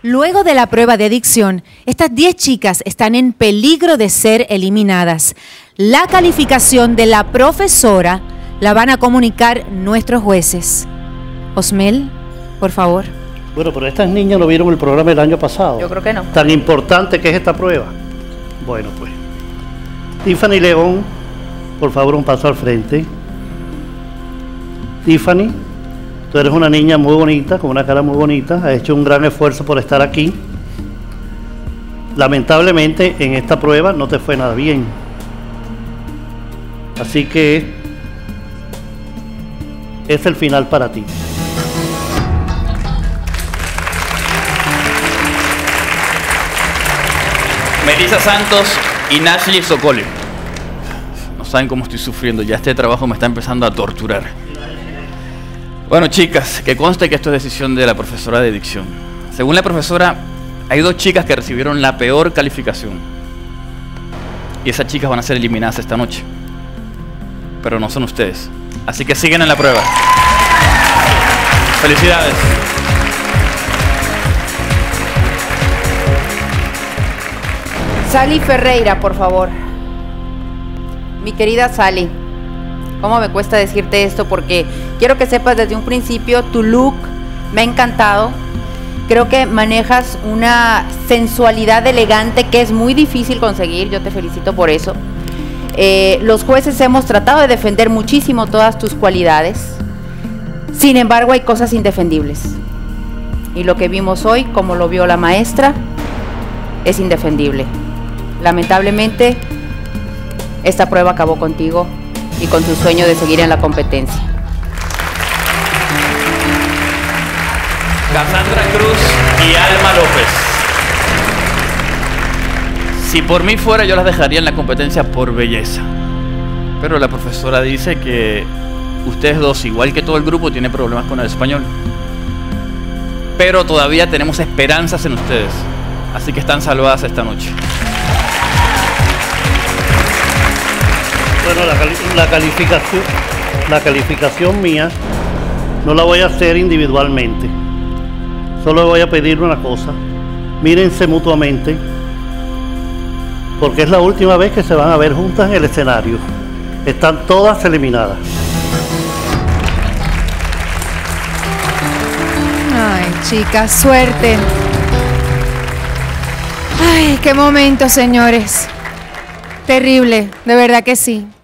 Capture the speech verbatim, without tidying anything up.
Luego de la prueba de dicción, estas diez chicas están en peligro de ser eliminadas. La calificación de la profesora la van a comunicar nuestros jueces. Osmel, por favor. Bueno, pero estas niñas no vieron el programa el año pasado. Yo creo que no. Tan importante que es esta prueba. Bueno, pues. Tiffany León, por favor, un paso al frente. Tiffany, tú eres una niña muy bonita, con una cara muy bonita, has hecho un gran esfuerzo por estar aquí. Lamentablemente, en esta prueba no te fue nada bien. Así que es el final para ti. Melissa Santos y Nashley Sokole. No saben cómo estoy sufriendo, ya este trabajo me está empezando a torturar. Bueno, chicas, que conste que esto es decisión de la profesora de dicción. Según la profesora, hay dos chicas que recibieron la peor calificación. Y esas chicas van a ser eliminadas esta noche. Pero no son ustedes. Así que siguen en la prueba. Felicidades. Sally Ferreira, por favor. Mi querida Sally, ¿cómo me cuesta decirte esto? Porque quiero que sepas desde un principio, tu look me ha encantado. Creo que manejas una sensualidad elegante que es muy difícil conseguir. Yo te felicito por eso. Eh, los jueces hemos tratado de defender muchísimo todas tus cualidades. Sin embargo, hay cosas indefendibles. Y lo que vimos hoy, como lo vio la maestra, es indefendible. Lamentablemente, esta prueba acabó contigo y con tu sueño de seguir en la competencia. Cassandra Cruz y Alma López. Si por mí fuera, yo las dejaría en la competencia por belleza. Pero la profesora dice que ustedes dos, igual que todo el grupo, tienen problemas con el español. Pero todavía tenemos esperanzas en ustedes. Así que están salvadas esta noche. Bueno, la, cali la calificación, la calificación mía no la voy a hacer individualmente. Solo voy a pedir una cosa. Mírense mutuamente, porque es la última vez que se van a ver juntas en el escenario. Están todas eliminadas. Ay, chicas, suerte. Ay, qué momento, señores. Terrible, de verdad que sí.